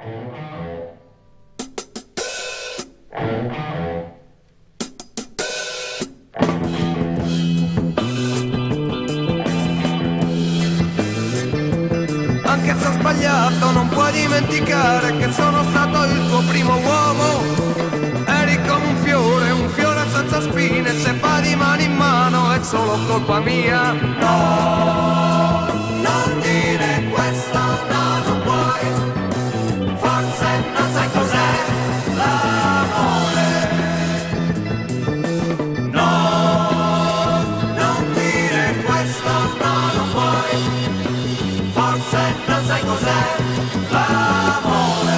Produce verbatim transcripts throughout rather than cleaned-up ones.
Anche se ho sbagliato non puoi dimenticare che sono stato il tuo primo uomo. Eri come un fiore, un fiore senza spine, se va di mano in mano è solo colpa mia. No, non dire questo, no, non puoi, forse non sai cos'è l'amore. No, non dire questo, no, non puoi, forse non sai cos'è l'amore.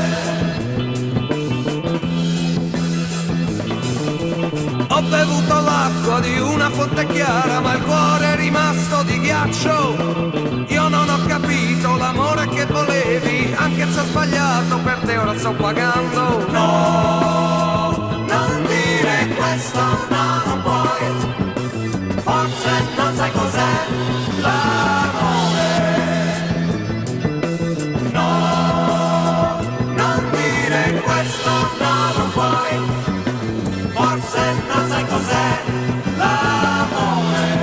Ho bevuto l'acqua di una fonte chiara, ma il cuore è rimasto di ghiaccio. Io non ho capito l'amore che volevi, anche se ho sbagliato per te ora sto pagando. No, non dire questo, no, non puoi, forse non sai cos'è l'amore. No, non dire questo, no, non puoi, forse non sai cos'è l'amore.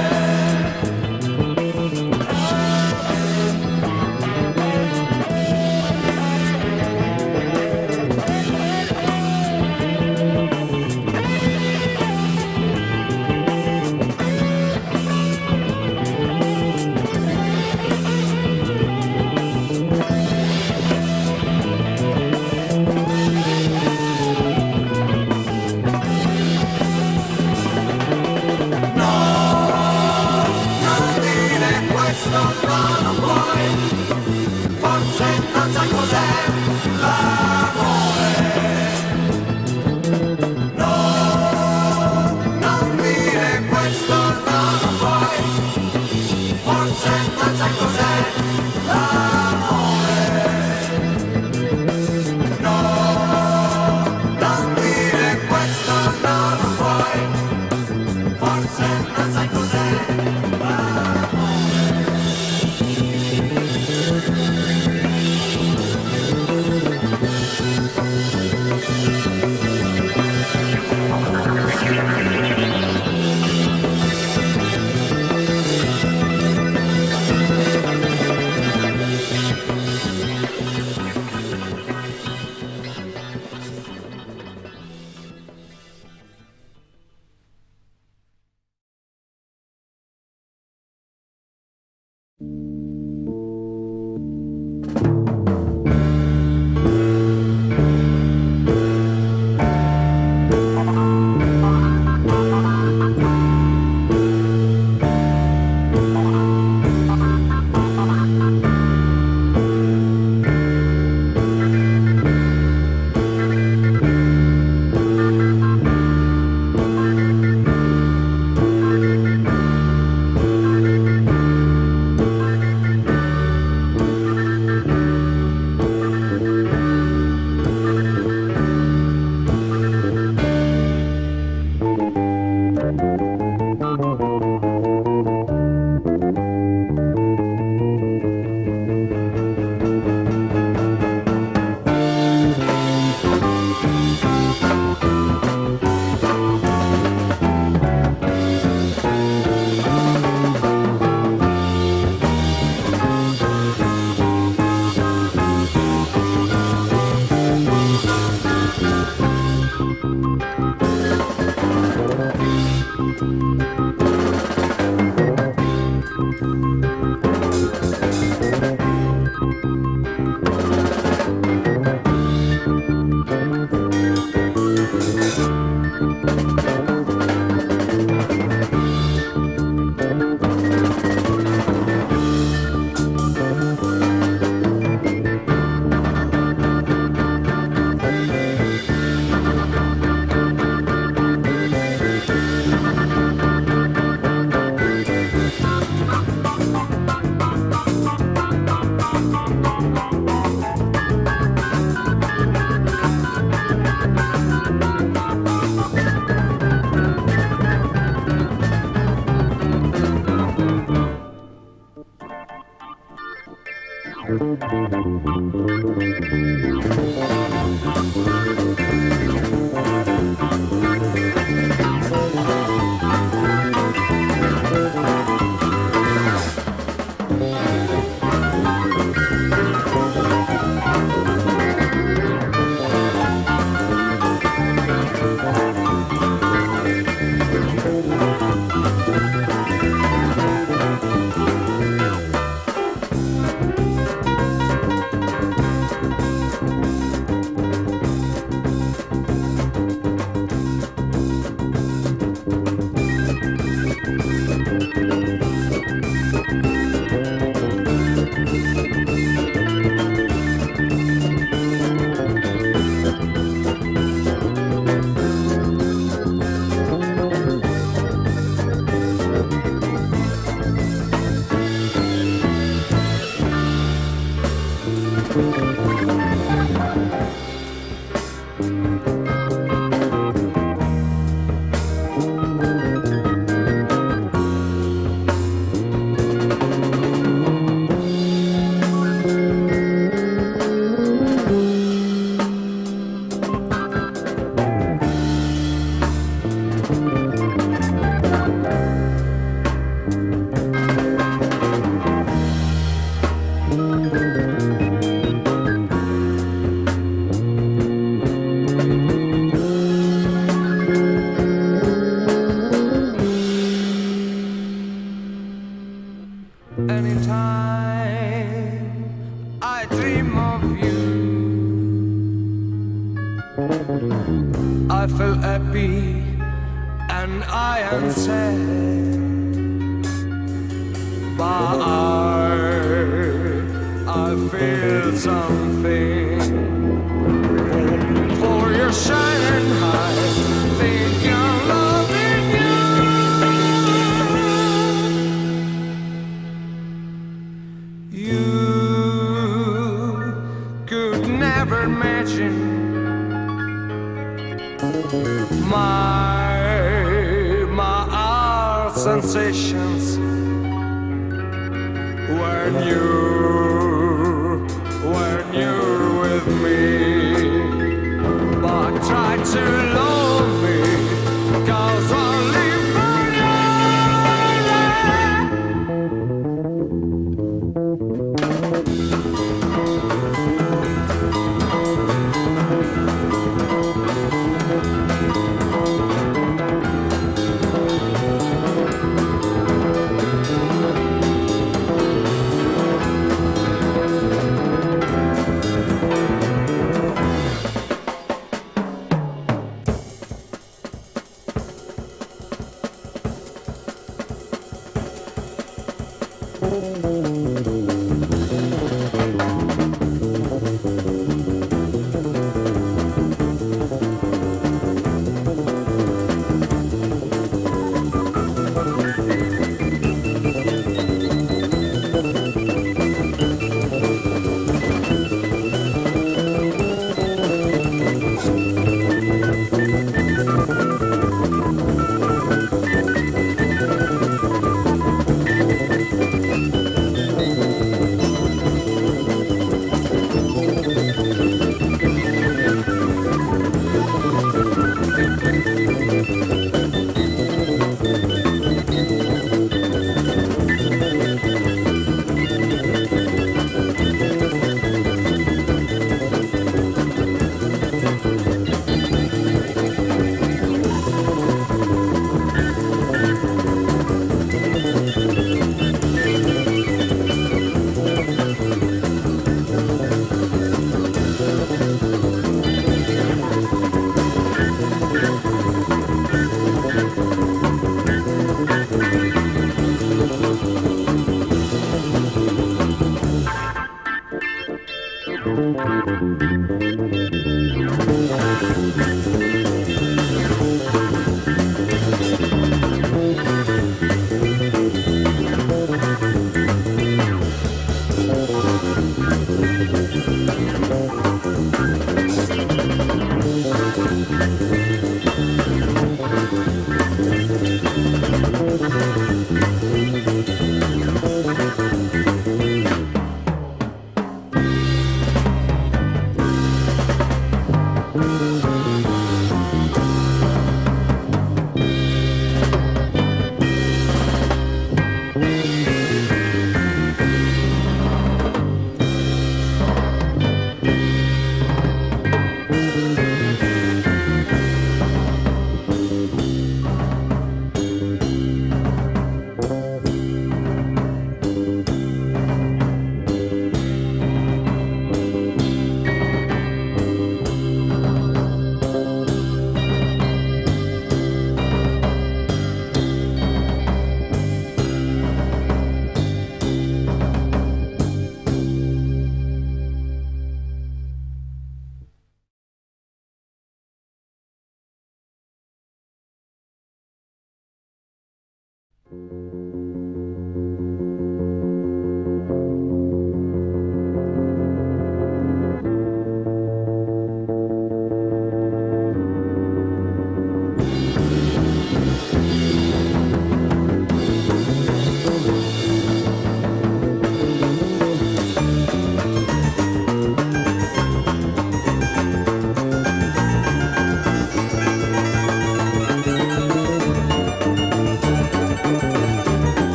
I feel happy and I am sad, but I, I feel something for your shining eyes, think you're loving you. You could never imagine my, my heart sensations when you, when you're with me, but try to love me, 'cause I live for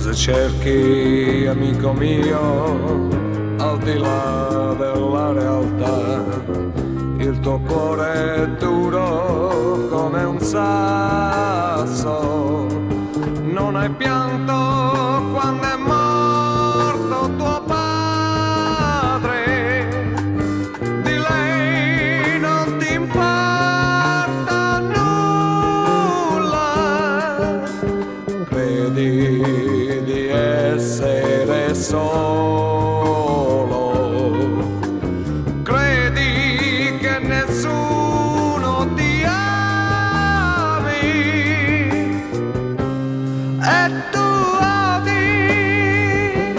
Se cerchi, amico mio, al di là della realtà, il tuo cuore è duro come un sasso. Non hai pianto quando è morto tuo padre, di lei non ti importa nulla, credi di essere solo, credi che nessuno ti ami e tu odi,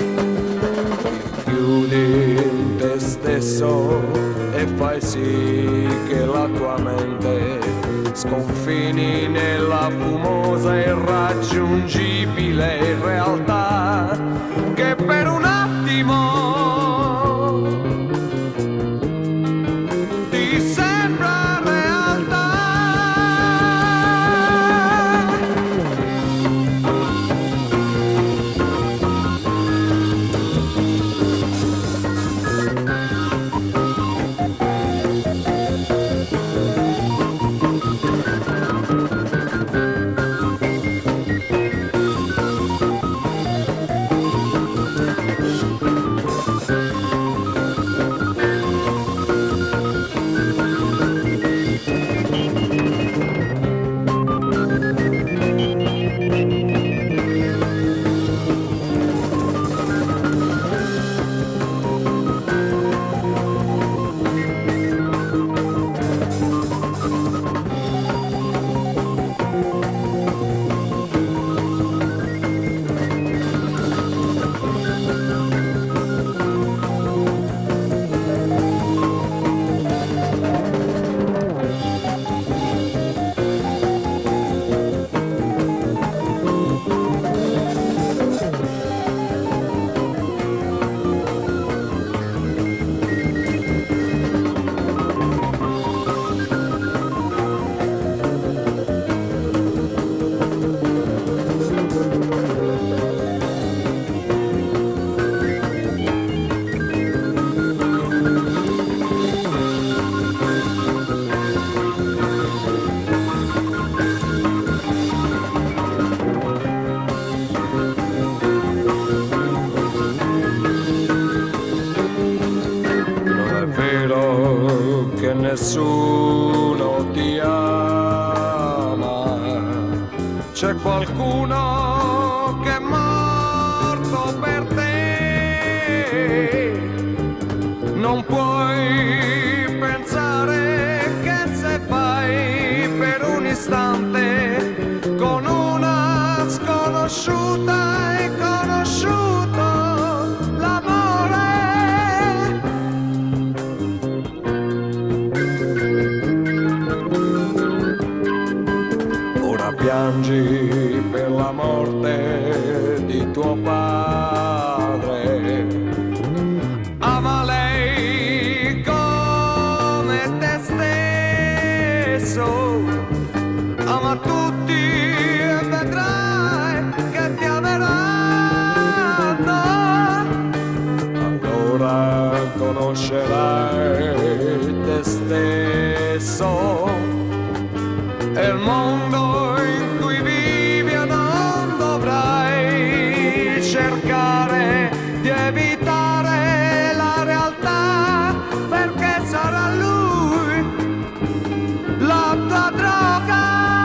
chiudi in te stesso e fai sì che la tua mente sconfini nella fumosa e irraggiungibile realtà che per un attimo ti sembra realtà. Che nessuno ti ama, c'è qualcuno che è morto per te, non puoi pensare che se vai per un istante con una sconosciuta hai conosciuto l'amore. Piangi per la morte di tuo padre, ama lei come te stesso, ama tutti e vedrai che ti ameranno, allora conoscerai te stesso e il mondo in cui vivi non dovrai cercare di evitare la realtà, perché sarà lui la tua droga.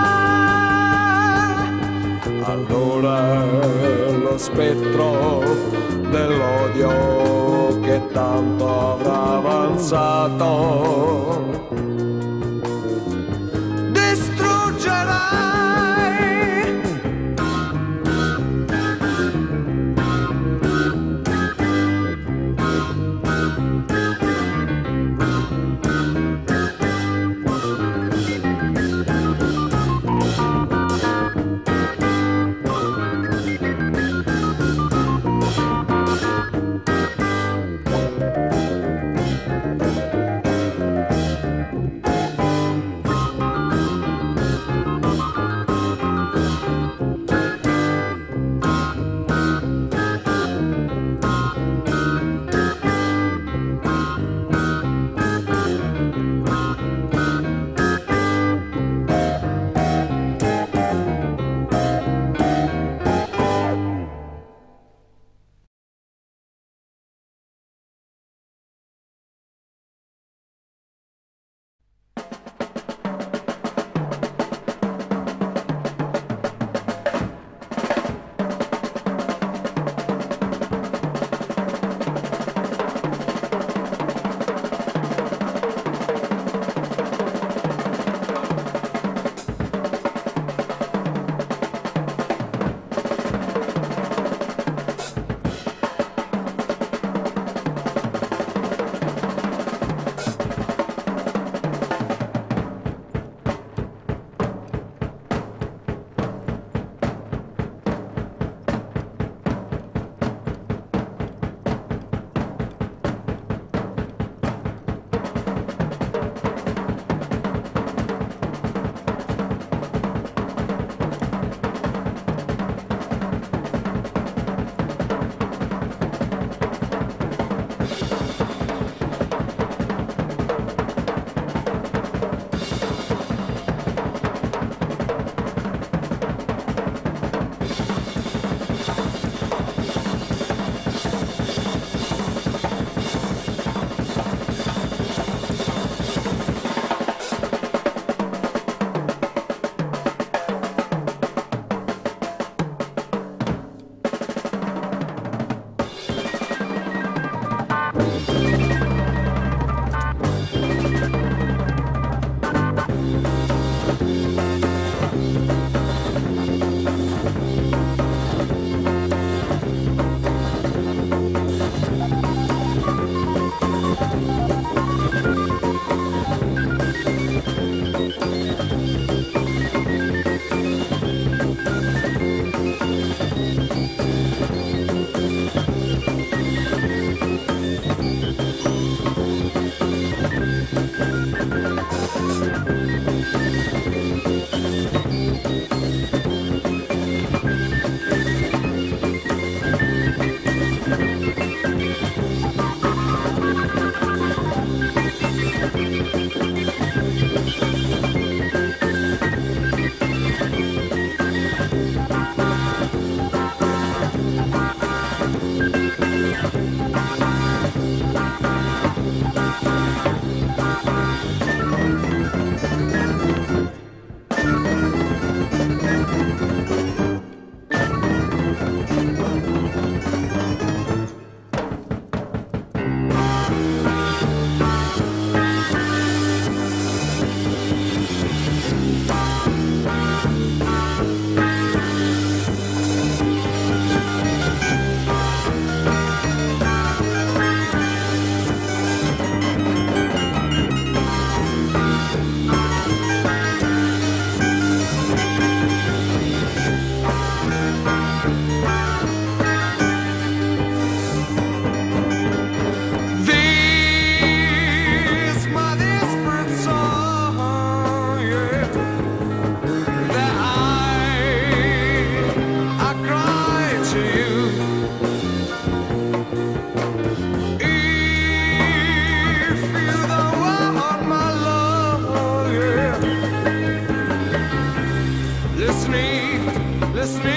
Allora lo spettro dell'odio che tanto avrà avanzato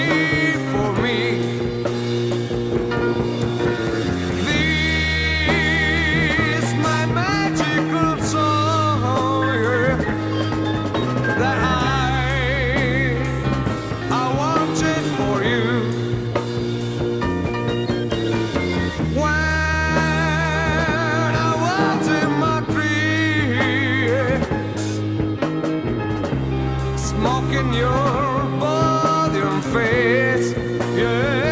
for me. This my magical song, yeah, that I I wanted for you. When I was in my dream, smoking your body and face, yeah.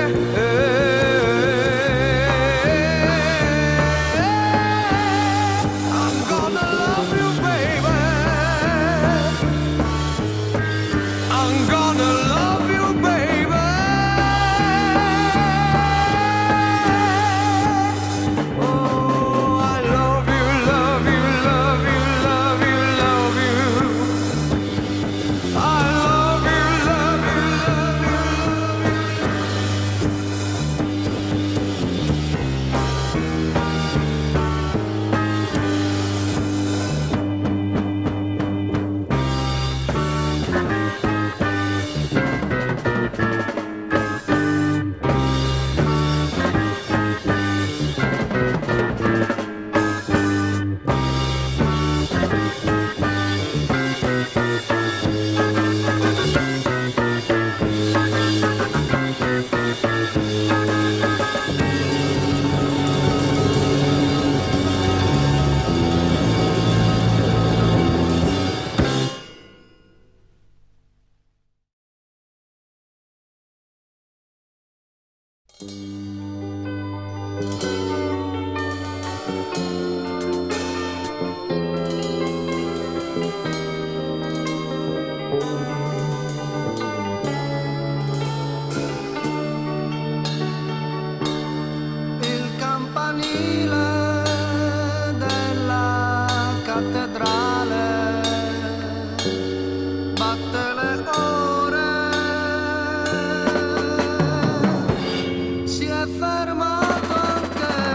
I'm gonna love you, baby. I'm gonna love you, baby. Oh, I love you, love you, love you, love you, love you. I love you, love you, love you, love you. Il campanile della cattedrale batte le ore, si è fermato anche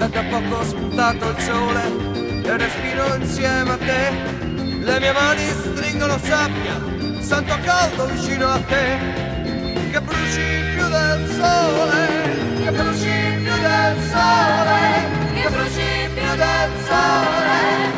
è da poco spuntato il sole e respiro insieme a te. Le mie mani stringono sabbia, sento caldo vicino a te, che bruci più del sole, che bruci più del sole, che bruci più del sole.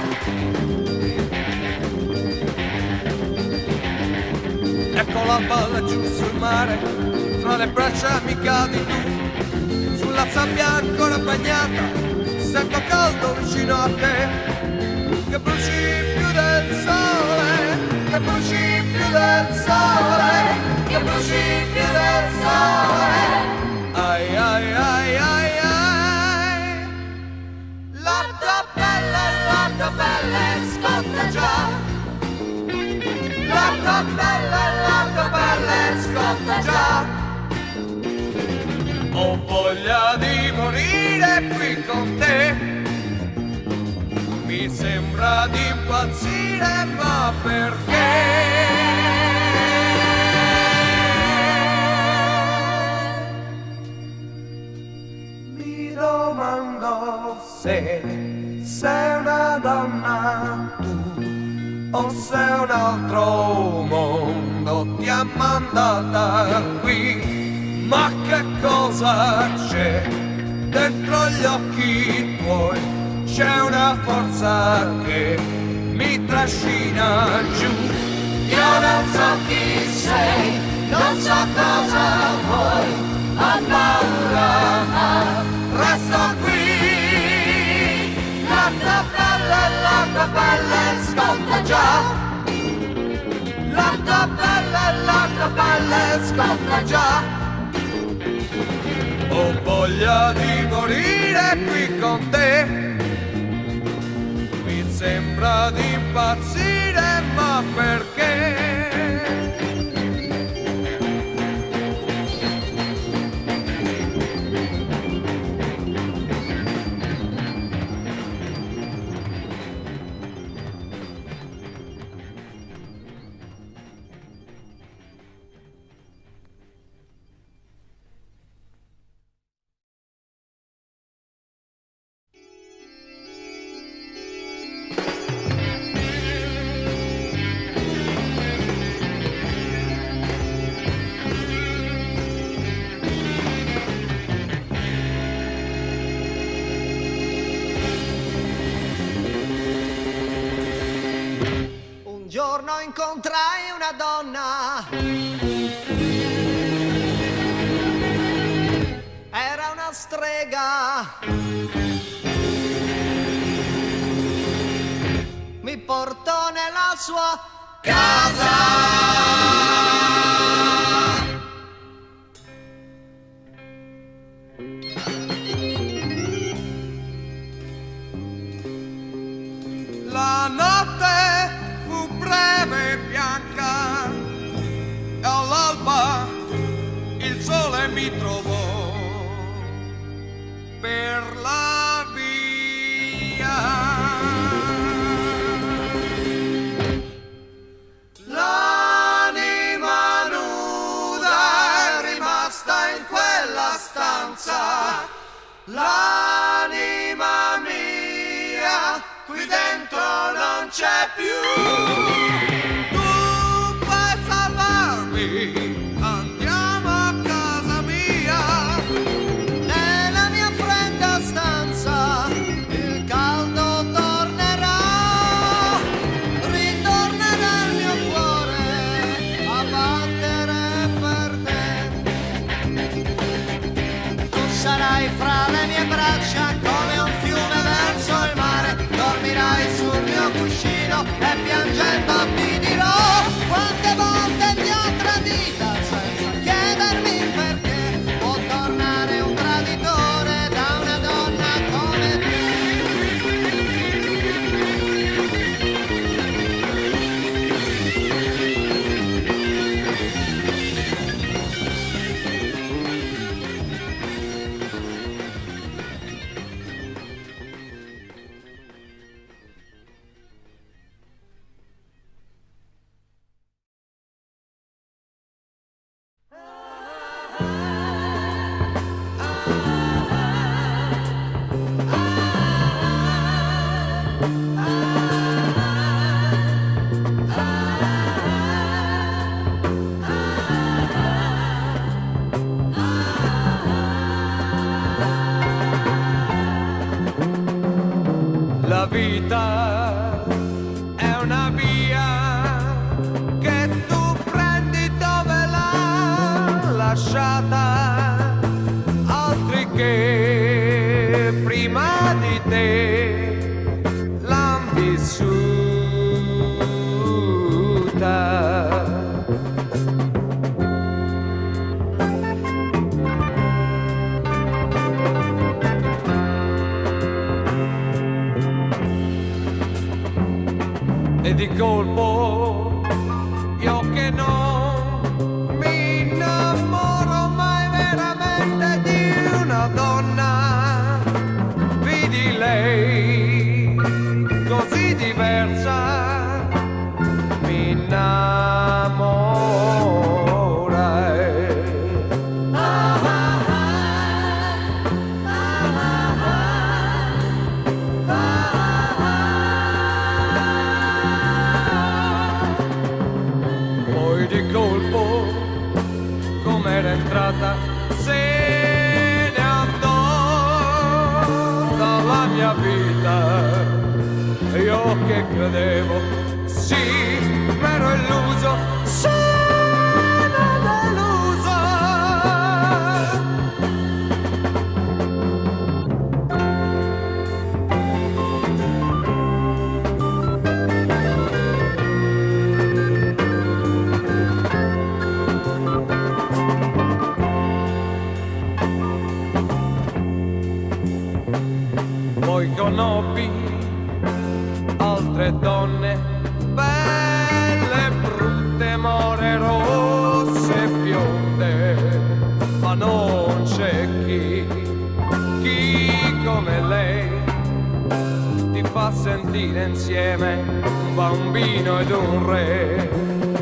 Ecco l'alba laggiù sul mare, fra le braccia mi cadi tu, sulla sabbia ancora bagnata, sento caldo vicino a te, che bruci più del sole, che bruci più del sole, che bruci più del sole. Ai ai ai ai ai, la tua pelle, la tua pelle scotta già. La tua pelle, la tua pelle scotta già. Ho voglia di morire qui con te. Mi sembra di impazzire, ma perché? Mi domando se sei una donna tu, o se un altro mondo ti ha mandata qui. Ma che cosa c'è dentro gli occhi tuoi? C'è una forza che mi trascina giù. Io non so chi sei, non so cosa vuoi, ho paura ma resto qui. La tua pelle, la tua pelle scotta già. La tua pelle, la tua pelle scotta già. Ho voglia di morire qui con te. Mi sembra di impazzire, ma perché? Un giorno incontrai una donna, era una strega, mi portò nella sua casa. La notte fu breve e bianca e all'alba il sole mi trovò per la via. L'anima nuda è rimasta in quella stanza, l'anima mia qui dentro non c'è più. Tu puoi salvarmi, andiamo a casa mia. Nella mia fredda stanza il caldo tornerà, ritornerà il mio cuore a battere per te. Tu sarai fra le mie braccia come un fiume verso il mare, dormirai sul mio cuscino e piangendo ti dirò quante volte ti ho tradita senza chiedermi perché. Può tornare un traditore da una donna come te. te l'han vissuta. E di colpo io che non mi innamoro mai veramente di una donna, vidi lei così diversa, mi innamorai. Poi di colpo, com'era entrata, se ne andò dalla mia vita. Io che credevo, sì, m'ero illuso, sono deluso. Poi conobbi altre donne, belle, brutte, more, rosse, bionde, ma non c'è chi, chi come lei ti fa sentire insieme un bambino ed un re.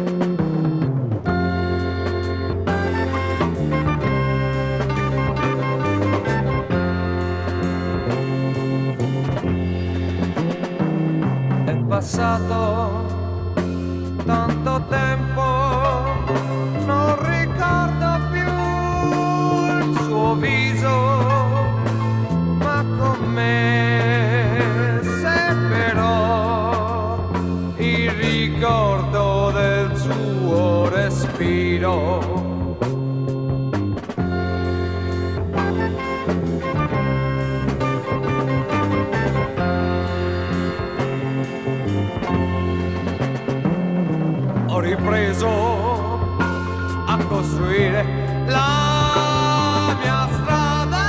È passato tanto tempo, non ricordo più il suo viso, ma con me se però il ricordo del suo respiro. Ho ripreso a costruire la mia strada,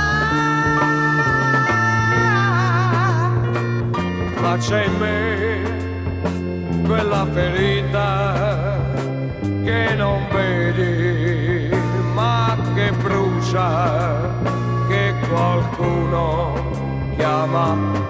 ma c'è in me quella ferita che non vedi, ma che brucia, che qualcuno chiama